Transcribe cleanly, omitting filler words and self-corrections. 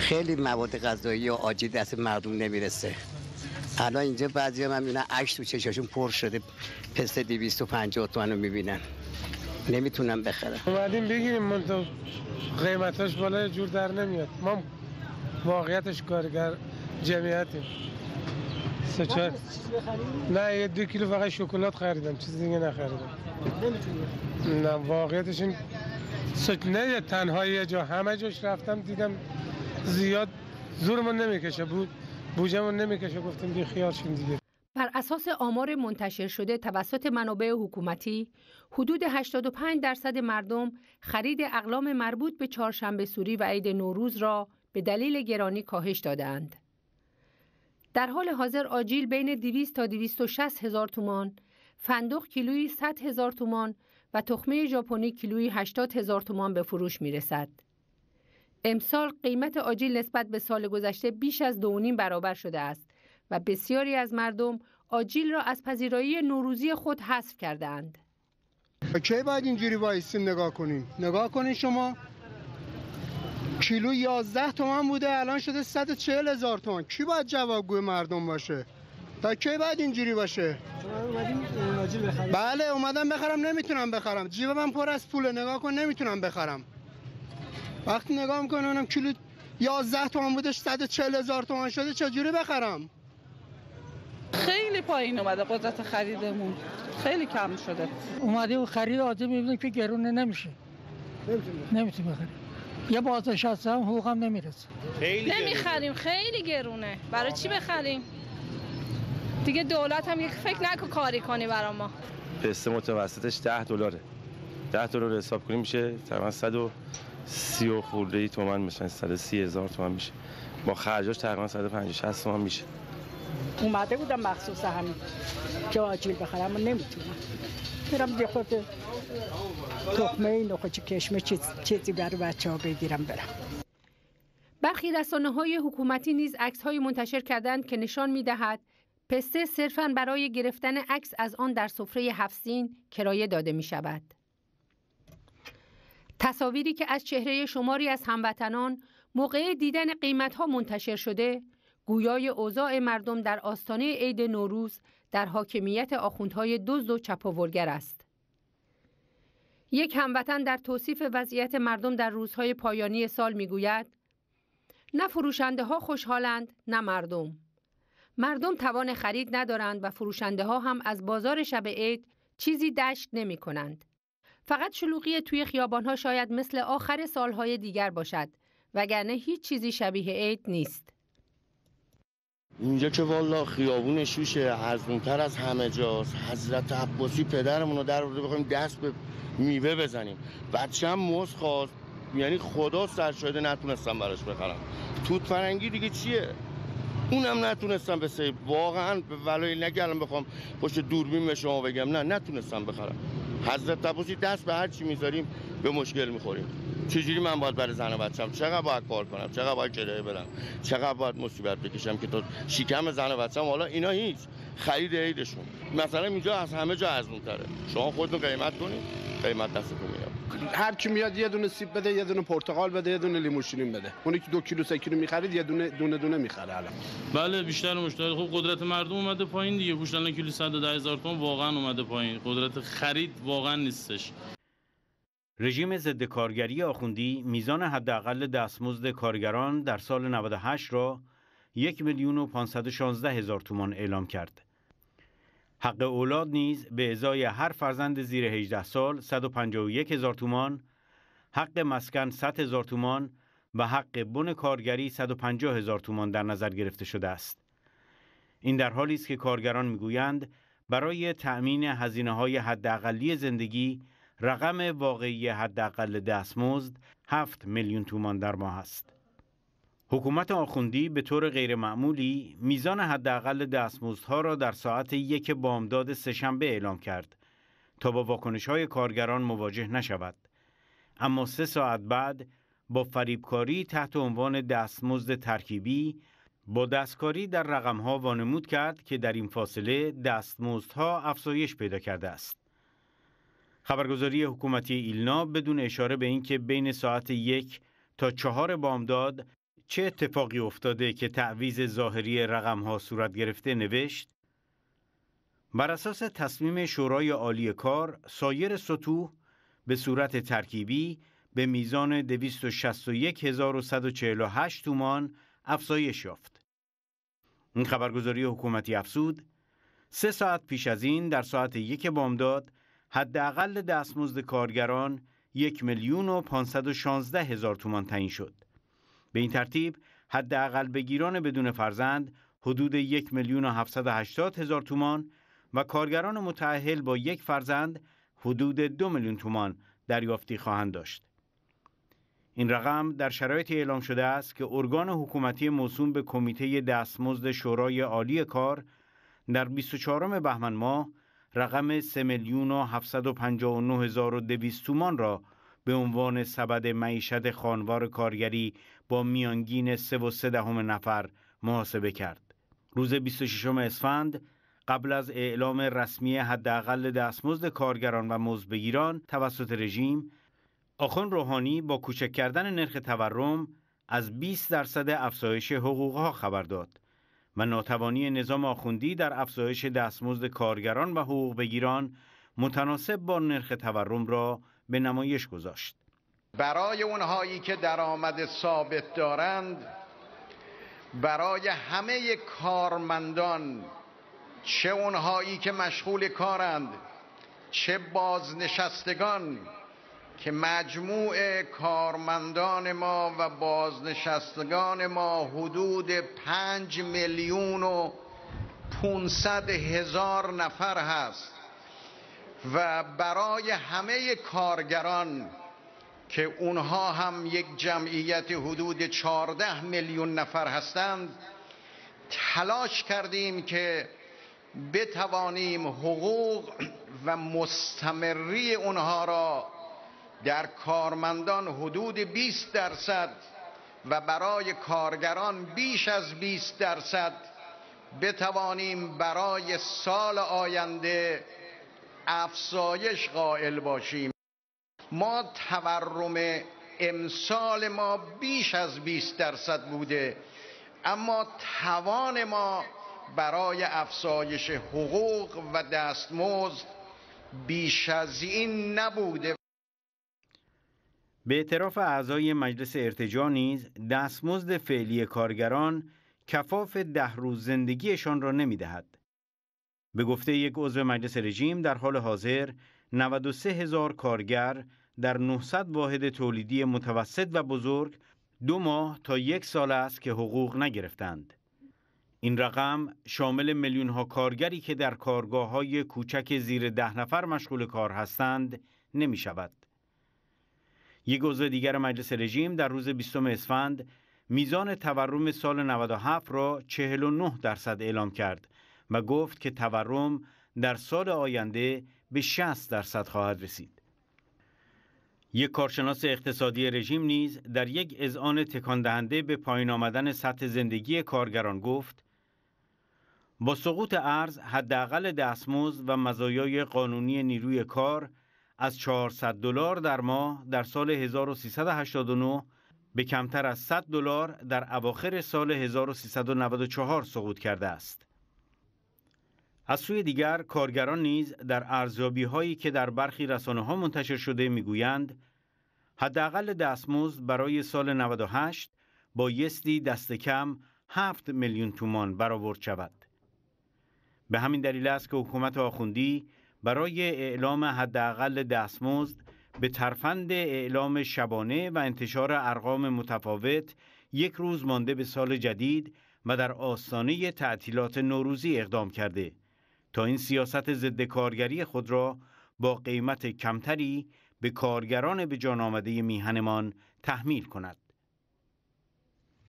خیلی مواد غذایی و آجیل دست مردم نمیرسه. الان اینجا بعضیا من میبینن عکس تو چشاشون پر شده، پسته 250 تومن رو میبینن نمیتونن بخرن. اومدیم بگیریم من تو قیمتاش بالا جور در نمیاد. ما واقعیتش کارگر جمعیتیم. نه یه 2 کیلو فقط شکلات خریدم، چیز دیگه نخریدم. نه واقعیتش این نه تنهایی یه جا، همه جاش رفتم دیدم زیاد زورمون نمیکشه، بوجمون نمیکشه، گفتیم بی خیال شیم دیگه. بر اساس آمار منتشر شده توسط منابع حکومتی، حدود 85% مردم خرید اقلام مربوط به چهارشنبه سوری و عید نوروز را به دلیل گرانی کاهش دادند. در حال حاضر آجیل بین 200 تا 260 هزار تومان، فندق کیلویی 100 هزار تومان و تخمه ژاپنی کیلویی 80 هزار تومان به فروش می رسد. امسال قیمت آجیل نسبت به سال گذشته بیش از 2.5 برابر شده است و بسیاری از مردم آجیل را از پذیرایی نوروزی خود حذف کردند. کی باید اینجوری وایسیم نگاه کنیم؟ نگاه کنین شما، کیلو 11 تومن بوده الان شده 140 هزار تومن. کی باید جوابگوی مردم باشه؟ تا کی باید اینجوری باشه؟ بله اومدم بخرم نمیتونم بخرم، جیب من پر از پوله، نگاه کن نمیتونم بخرم. وقتی نگاه میکنم اونم کیلو 11 تومن بودش 140 هزار تومن شده، چجوری بخرم؟ خیلی پایین اومده قدرت خریدمون، خیلی کم شده. اومده و خرید عادی میبینه که گرونه نمیشه، نمیتونه بخره. یه بازنشسته هم حقوقم نمیرسه. نمیخریم، خیلی گرونه. برای چی بخریم؟ دیگه دولت هم یک فکر نکن کاری کنی برای ما. پسته متوسطش $10. $10 حساب کنیم میشه تقریبا 130 و خورده تومن میشه، 130 هزار تومن میشه. با خرجاش تقریبا 150-60 تومن میشه. اومده بودم مخصوص همین که آجیل بخرم اما نمیتونم. برم یه خود تخمه نخود کشمه چیزی برای بچه‌ها بگیرم برم. برخی رسانه‌های حکومتی نیز عکس‌های منتشر کردند که نشان می‌دهد پسته صرفاً برای گرفتن عکس از آن در سفره 7 سین کرایه داده می‌شود. تصاویری که از چهره شماری از هموطنان موقع دیدن قیمت‌ها منتشر شده، گویای اوضاع مردم در آستانه عید نوروز در حاکمیت آخوندهای دزد و چپاولگر است. یک هموطن در توصیف وضعیت مردم در روزهای پایانی سال میگوید: نه فروشنده ها خوشحالند نه مردم. مردم توان خرید ندارند و فروشنده ها هم از بازار شب عید چیزی دشت نمی کنند. فقط شلوغی توی خیابان ها شاید مثل آخر سالهای دیگر باشد، وگرنه هیچ چیزی شبیه عید نیست. اینجا که والا خیابون شوشه، ارزونتر از همه جاست. حضرت عباسی پدرمون رو در آورده بخوایم دست به میوه بزنیم. بچه‌م موز خواست، یعنی خدا سر شده نتونستم براش بخرم. توت فرنگی دیگه چیه؟ اونم نتونستم بسه. واقعا ولای نگردم بخوام پشت دوربین به شما بگم نه نتونستم بخرم. حضرت عباسی دست به هر چی میذاریم به مشکل میخوریم. چجوری من باید برای زن و بچه‌م چقدر باید کار کنم، چقدر باید کرایه بدم، چقدر باید مصیبت بکشم که تو شکم زن و بچه‌م. حالا اینا هیچ خرید عیدشون مثلا اینجا از همه جا ارزان‌تره. شما خودتون قیمت کنید، قیمت دستتون میاد. هر کی میاد یه دونه سیب بده، یه دونه پرتقال بده، یه دونه لیمو شیرین بده. اونی که 2 کیلو 3 کیلو می‌خرید یه دونه می‌خره الان. بله بیشتر مشتری. خب قدرت مردم اومده پایین دیگه. گوشت الان کیلو 110 هزار تومان واقعا اومده پایین. قدرت خرید واقعا نیستش. رژیم ضد کارگری آخوندی میزان حداقل دستمزد کارگران در سال 98 را 1,516,000 تومان اعلام کرد. حق اولاد نیز به ازای هر فرزند زیر 18 سال 151,000 تومان، حق مسکن 100,000 تومان و حق بن کارگری 150,000 تومان در نظر گرفته شده است. این در حالی است که کارگران میگویند برای تأمین هزینه‌های حداقلی زندگی رقم واقعی حداقل دستمزد 7 میلیون تومان در ماه است. حکومت آخوندی به طور غیرمعمولی میزان حداقل دستمزدها را در ساعت 1 بامداد سه‌شنبه اعلام کرد تا با واکنش‌های کارگران مواجه نشود. اما 3 ساعت بعد با فریبکاری تحت عنوان دستمزد ترکیبی با دستکاری در رقم‌ها وانمود کرد که در این فاصله دستمزدها افزایش پیدا کرده است. خبرگزاری حکومتی ایلنا بدون اشاره به اینکه بین ساعت 1 تا 4 بامداد چه اتفاقی افتاده که تعویض ظاهری رقم‌ها صورت گرفته نوشت: بر اساس تصمیم شورای عالی کار، سایر سطوح به صورت ترکیبی به میزان 261148 تومان افزایش یافت. این خبرگزاری حکومتی افزود 3 ساعت پیش از این در ساعت 1 بامداد حداقل دستمزد کارگران 1,516,000 تومان تعیین شد. به این ترتیب حداقل بگیران بدون فرزند حدود 1,780,000 تومان و کارگران متأهل با 1 فرزند حدود 2 میلیون تومان دریافتی خواهند داشت. این رقم در شرایطی اعلام شده است که ارگان حکومتی موسوم به کمیته دستمزد شورای عالی کار در 24 بهمن ماه رقم 3,759,200 تومان را به عنوان سبد معیشت خانوار کارگری با میانگین 3.3 نفر محاسبه کرد. روز 26 اسفند قبل از اعلام رسمی حداقل دستمزد کارگران و مزدبگیران توسط رژیم، آخوند روحانی با کوچک کردن نرخ تورم از 20% افزایش حقوقها خبر داد و ناتوانی نظام آخوندی در افزایش دستمزد کارگران و حقوق بگیران متناسب با نرخ تورم را به نمایش گذاشت. برای اونهایی که درآمد ثابت دارند، برای همه کارمندان، چه اونهایی که مشغول کارند چه بازنشستگان، که مجموع کارمندان ما و بازنشستگان ما حدود 5,500,000 نفر هست و برای همه کارگران که اونها هم یک جمعیت حدود 14 میلیون نفر هستند، تلاش کردیم که بتوانیم حقوق و مستمری اونها را در کارمندان حدود 20% و برای کارگران بیش از 20% بتوانیم برای سال آینده افزایش قائل باشیم. ما تورم امسال ما بیش از 20% بوده، اما توان ما برای افزایش حقوق و دستمزد بیش از این نبوده. به اعتراف اعضای مجلس ارتجاع نیز دستمزد فعلی کارگران کفاف 10 روز زندگیشان را نمی‌دهد. به گفته یک عضو مجلس رژیم در حال حاضر 93,000 کارگر در 900 واحد تولیدی متوسط و بزرگ 2 ماه تا 1 سال است که حقوق نگرفتند. این رقم شامل میلیون‌ها کارگری که در کارگاه‌های کوچک زیر 10 نفر مشغول کار هستند نمی شود. یک عضو دیگر مجلس رژیم در روز 20 اسفند میزان تورم سال 97 را 49% اعلام کرد و گفت که تورم در سال آینده به 60% خواهد رسید. یک کارشناس اقتصادی رژیم نیز در یک اذعان تکان دهنده به پایین آمدن سطح زندگی کارگران گفت: با سقوط ارز، حداقل دستمزد و مزایای قانونی نیروی کار از $400 در ماه در سال 1389 به کمتر از $100 در اواخر سال 1394 سقوط کرده است. از سوی دیگر کارگران نیز در ارزیابی‌هایی که در برخی رسانه‌ها منتشر شده می‌گویند حداقل دستمزد برای سال 98 بایستی دست کم 7 میلیون تومان برآورد شود. به همین دلیل است که حکومت آخوندی برای اعلام حداقل دستمزد به ترفند اعلام شبانه و انتشار ارقام متفاوت 1 روز مانده به سال جدید و در آستانه تعطیلات نوروزی اقدام کرده تا این سیاست ضد کارگری خود را با قیمت کمتری به کارگران به جان آمده میهنمان تحمیل کند.